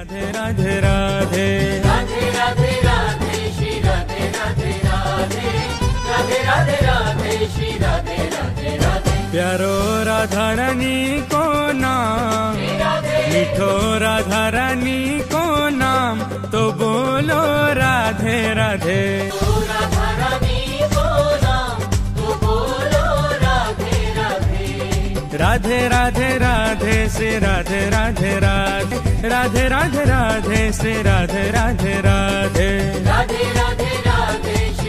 राधे राधे राधे राधे राधे राधे श्री राधे राधे राधे राधे राधे राधे श्री राधे राधे राधे। प्यारो राधा रानी को नाम, मीठो राधा रानी को नाम, तो बोलो राधे राधे। राधा रानी को नाम, तो बोलो राधे राधे। राधे राधे राधे से राधे राधे राधे, राधे राधे राधे से राधे राधे राधे, राधे राधे राधे